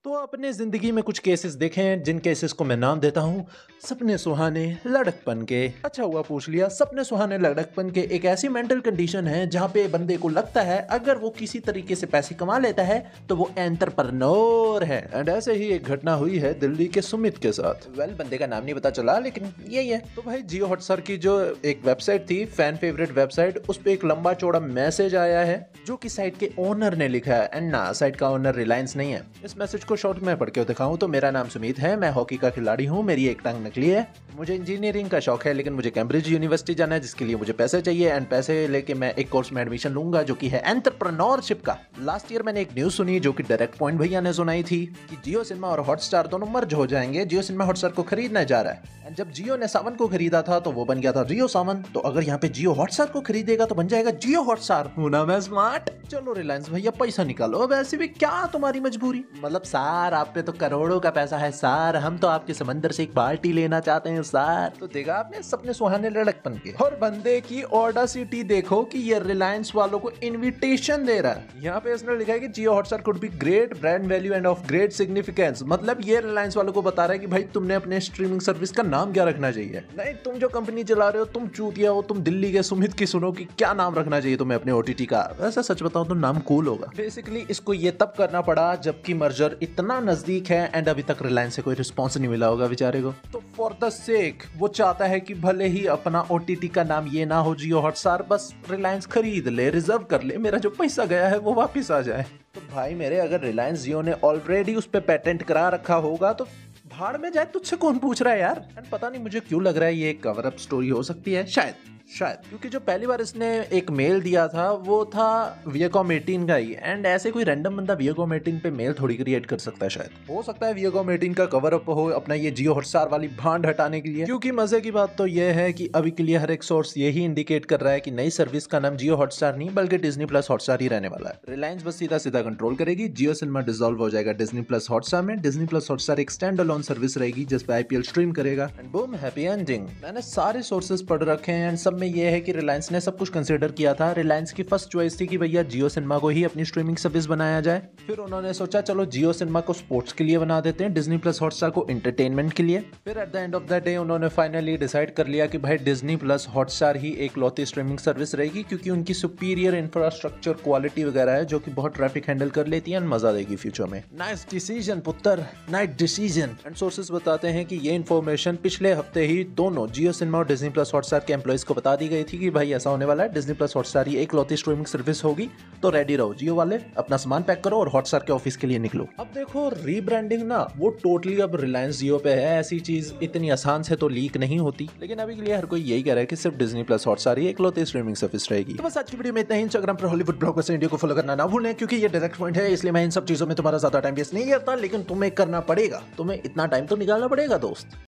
तो आपने जिंदगी में कुछ केसेस देखे हैं जिन केसेस को मैं नाम देता हूँ सपने सुहाने लड़कपन के। अच्छा हुआ पूछ लिया। सपने सुहाने लड़कपन के एक ऐसी मेंटल कंडीशन है जहाँ पे बंदे को लगता है अगर वो किसी तरीके से पैसे कमा लेता है तो वो एंटरप्रेन्योर है। एंड ऐसे ही एक घटना हुई है दिल्ली के सुमित के साथ। बंदे का नाम नहीं पता चला लेकिन यही है। तो भाई जियो हॉटस्टार की जो एक वेबसाइट थी, फैन फेवरेट वेबसाइट, उस पर एक लंबा चौड़ा मैसेज आया है जो कि साइट के ओनर ने लिखा है। एंड ना, साइट का ओनर रिलायंस नहीं है। इस मैसेज को शॉर्ट में पढ़ के दिखाऊं तो मेरा नाम सुमित है, मैं हॉकी का खिलाड़ी हूं, मेरी एक टांग नकली है, मुझे इंजीनियरिंग का शौक है लेकिन मुझे कैम्ब्रिज यूनिवर्सिटी जाना है जिसके लिए मुझे पैसे चाहिए। एंड पैसे लेके मैं एक कोर्स में एडमिशन लूंगा जो कि है एंटरप्रेन्योरशिप का। लास्ट ईयर मैंने एक न्यूज सुनी जो कि डायरेक्ट पॉइंट भैया ने सुनाई थी कि जियो सिनेमा और हॉटस्टार दोनों मर्ज हो जाएंगे। जियो सिनेमा हॉटस्टार को खरीदने जा रहा है। एंड जब जियो ने सावन को खरीदा था तो वो बन गया था जियो सावन। तो अगर यहाँ पे जियो हॉटस्टार को खरीदेगा तो बन जाएगा जियो हॉटस्टार। हूं ना मैं स्मार्ट। चलो रिलायंस भैया पैसा निकालो, अब ऐसे भी क्या तुम्हारी मजबूरी। मतलब सार आप पे तो करोड़ों का पैसा है सार, हम तो आपके समंदर से एक बाल्टी लेना चाहते हैं सार। तो देखा आपने सपने सुहाने लड़कपन के। और बंदे की ऑडासिटी देखो कि ये रिलायंस वालों को इनविटेशन दे रहा है। यहाँ पे इसने लिखा है कि Jio Hotstar could be great brand value and of great significance. मतलब ये रिलायंस वालों को बता रहा है कि भाई तुमने अपने स्ट्रीमिंग सर्विस का नाम क्या रखना चाहिए। नहीं, तुम जो कंपनी चला रहे हो तुम चूतिया हो, तुम दिल्ली के सुमित की सुनो कि क्या नाम रखना चाहिए तुम्हें अपने ओटीटी का। वैसा सच बताओ तो नाम कूल होगा। बेसिकली इसको ये तब करना पड़ा जबकि मर्जर इतना नजदीक है एंड अभी तक रिलायंस से कोई रिस्पॉन्स नहीं मिला होगा बेचारे को। तो फॉर द सेक वो चाहता है कि भले ही अपना ओटीटी का नाम ये ना हो जियो हॉटस्टार, बस रिलायंस खरीद ले, रिजर्व कर ले, मेरा जो पैसा गया है वो वापिस आ जाए। तो भाई मेरे, अगर रिलायंस जियो ने ऑलरेडी उस पर पेटेंट करा रखा होगा तो भाड़ में जाए, तुझसे कौन पूछ रहा है यार। एंड पता नहीं मुझे क्यों लग रहा है ये एक कवर अप स्टोरी हो सकती है, शायद क्योंकि जो पहली बार इसने एक मेल दिया था वो था वियाकॉम 18 का ही। एंड ऐसे कोई रैंडम बंदा वियाकॉम 18 पे मेल थोड़ी क्रिएट कर सकता है। शायद हो सकता है वियाकॉम 18 का कवर अप हो अपना ये जियो हॉटस्टार वाली भांड हटाने के लिए। क्योंकि मजे की बात तो ये है कि अभी के लिए हर एक सोर्स यही इंडिकेट कर रहा है कि नई सर्विस का नाम जियो हॉटस्टार नहीं बल्कि डिज्नी प्लस हॉटस्टार ही रहने वाला है। रिलायंस बस सीधा सीधा कंट्रोल करेगी, जियो सिनेमा डिसॉल्व हो जाएगा डिज्नी प्लस हॉटस्टार में। डिज्नी प्लस हॉटस्टार एक स्टैंड अलोन सर्विस रहेगी जिस पे आईपीएल स्ट्रीम करेगा। And boom, happy ending. मैंने सारे सोर्सेज पढ़ रखे हैं एंड सब में ये है कि रिलायंस ने सब कुछ कंसीडर किया था। रिलायंस की फर्स्ट चॉइस थी कि भैया जियो सिनेमा को ही अपनी स्ट्रीमिंग सर्विस बनाया जाए। फिर उन्होंने सोचा चलो जियो सिनेमा को स्पोर्ट्स के लिए बना देते हैं, डिज्नी प्लस हॉटस्टार को एंटरटेनमेंट के लिए। फिर at the end of the day उन्होंने फाइनली डिसाइड कर लिया कि भाई डिज्नी प्लस हॉटस्टार ही एक लौती स्ट्रीमिंग सर्विस रहेगी क्योंकि उनकी सुपीरियर इंफ्रास्ट्रक्चर क्वालिटी वगैरह है जो कि बहुत ट्रैफिक हैंडल कर लेती है, मजा देगी फ्यूचर में। नाइस डिसीजन पुत्र, नाइस डिसीजन। एंड सोर्सेज बताते हैं कि ये इन्फॉर्मेशन पिछले हफ्ते ही दोनों जियो सिनेमा और डिज्नी प्लस हॉटस्टार के एम्प्लॉइज को बता दी गई थी कि भाई ऐसा होने वाला है, डिज्नी प्लस हॉटस्टार ही एक लौती स्ट्रीमिंग सर्विस होगी। तो रेडी रहो जियो वाले, अपना सामान पैक करो और हॉटस्टार के ऑफिस के लिए निकलो। अब देखो रीब्रांडिंग ना वो टोटली अब रिलायंस जियो पे है। ऐसी चीज इतनी आसान से तो लीक नहीं होती, लेकिन अभी के लिए हर कोई यही कह रहा है कि सिर्फ डिज्नी प्लस हॉटस्टार ही एक लौती स्ट्रीमिंग सर्विस रहेगी। तो बस आज की वीडियो में इतना ही। इंस्टाग्राम पर हॉलीवुड ब्लॉगर्स इंडिया को फॉलो करना ना भूलें क्योंकि ये डायरेक्ट पॉइंट है, इसलिए मैं इन सब चीजों में तुम्हारा ज्यादा टाइम वेस्ट नहीं करता। लेकिन तुम्हें करना पड़ेगा, तुम्हें इतना टाइम तो निकालना पड़ेगा दोस्त।